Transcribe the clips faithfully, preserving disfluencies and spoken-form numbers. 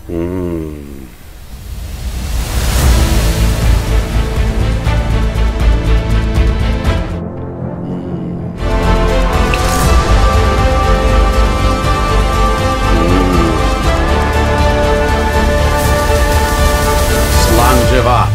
Mm. Slangeva.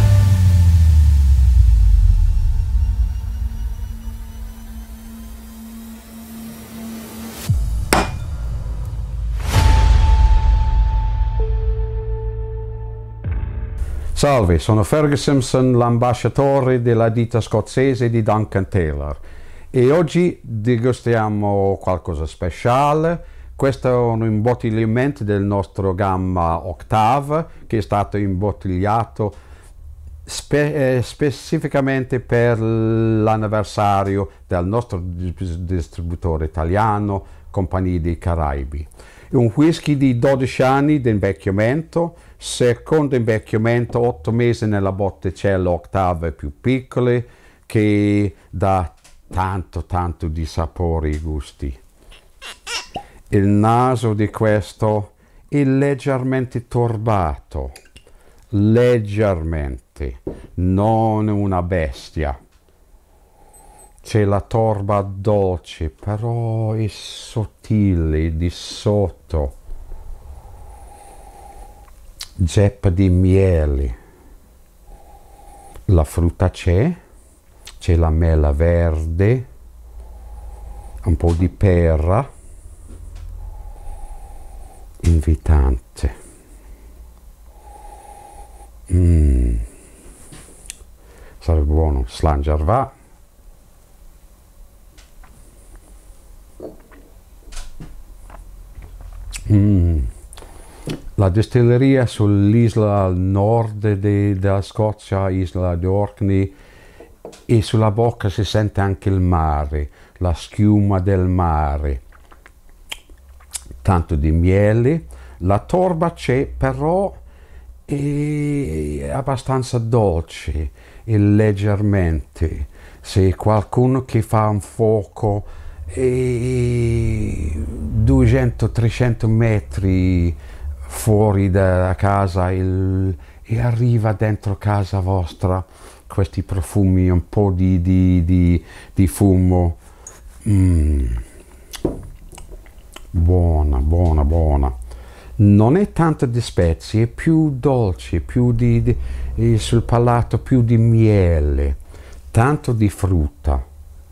Salve, sono Fergus Simpson, l'ambasciatore della ditta scozzese di Duncan Taylor, e oggi degustiamo qualcosa speciale. Questo è un imbottigliamento del nostro gamma Octave che è stato imbottigliato spe eh, specificamente per l'anniversario del nostro distributore italiano, Compagnia dei Caraibi. È un whisky di dodici anni di invecchiamento, secondo invecchiamento otto mesi nella botticella Octave più piccole, che dà tanto tanto di sapori e gusti. Il naso di questo è leggermente turbato, leggermente, non una bestia. C'è la torba dolce, però è sottile di sotto. Zeppa di miele. La frutta c'è, c'è la mela verde, un po' di pera, invitante. Mm. Sarebbe buono, slanger va. Mm. La distilleria sull'isola al nord de, della Scozia, isola di Orkney, e sulla bocca si sente anche il mare, la schiuma del mare. Tanto di miele, la torba c'è, però è abbastanza dolce e leggermente. Se qualcuno che fa un fuoco e duecento trecento metri fuori da casa il, e arriva dentro casa vostra questi profumi, un po' di, di, di, di fumo. Mm. Buona, buona, buona. Non è tanto di spezie, è più dolce, più di, di sul palato, più di miele, tanto di frutta.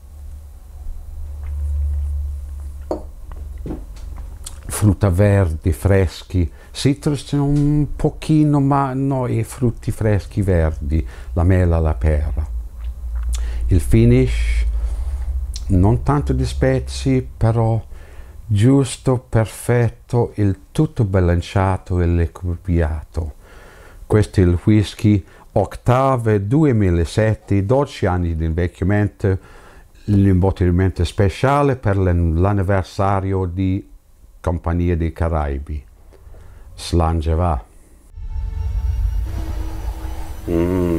Frutta verdi, freschi, citrus un pochino, ma no, i frutti freschi verdi, la mela, la pera. Il finish, non tanto di spezie, però giusto, perfetto, il tutto bilanciato e equilibrato. Questo è il whisky Octave duemilasette, dodici anni di invecchiamento, l'imbottigliamento speciale per l'anniversario di Compagnia dei Caraibi. Slangeva. Mm.